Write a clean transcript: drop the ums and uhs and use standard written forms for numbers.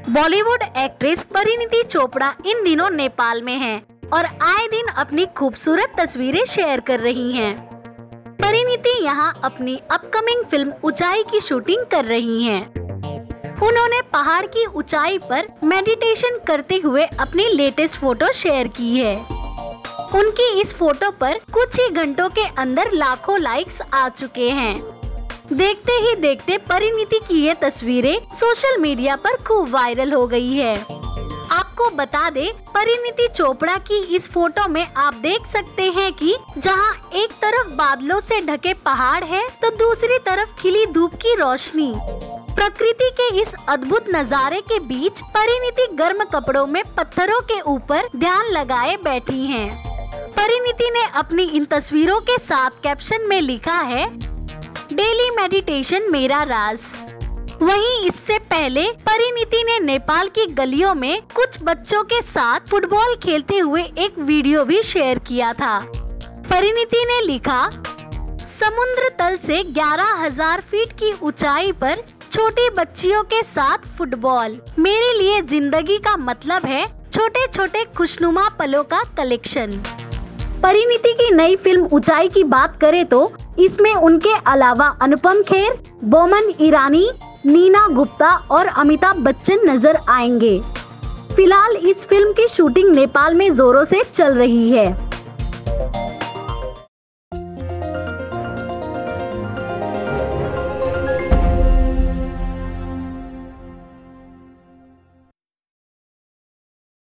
Bollywood actress Parineeti Chopra इन दिनों नेपाल में हैं और आए दिन अपनी खूबसूरत तस्वीरें शेयर कर रही हैं। परिणीति यहां अपनी अपकमिंग फिल्म ऊंचाई की शूटिंग कर रही हैं। उन्होंने पहाड़ की ऊंचाई पर मेडिटेशन करते हुए अपनी लेटेस्ट फोटो शेयर की है। उनकी इस फोटो पर कुछ ही घंटों के अंदर लाखों लाइक्स आ चुके हैं। देखते ही देखते परिणीति की ये तस्वीरें सोशल मीडिया पर खूब वायरल हो गई है। आपको बता दे, परिणीति चोपड़ा की इस फोटो में आप देख सकते हैं कि जहां एक तरफ बादलों से ढके पहाड़ है तो दूसरी तरफ खिली धूप की रोशनी। प्रकृति के इस अद्भुत नजारे के बीच परिणीति गर्म कपड़ों में पत्थरों के ऊपर ध्यान लगाए बैठी हैं। परिणीति ने अपनी इन तस्वीरों के साथ कैप्शन में लिखा है, डेली मेडिटेशन मेरा राज। वहीं इससे पहले परिणीति ने नेपाल की गलियों में कुछ बच्चों के साथ फुटबॉल खेलते हुए एक वीडियो भी शेयर किया था। परिणीति ने लिखा, समुद्र तल से 11,000 फीट की ऊंचाई पर छोटी बच्चियों के साथ फुटबॉल। मेरे लिए जिंदगी का मतलब है छोटे छोटे खुशनुमा पलों का कलेक्शन। परिणीति की नई फिल्म ऊंचाई की बात करें तो इसमें उनके अलावा अनुपम खेर, बोमन ईरानी, नीना गुप्ता और अमिताभ बच्चन नजर आएंगे। फिलहाल इस फिल्म की शूटिंग नेपाल में जोरों से चल रही है।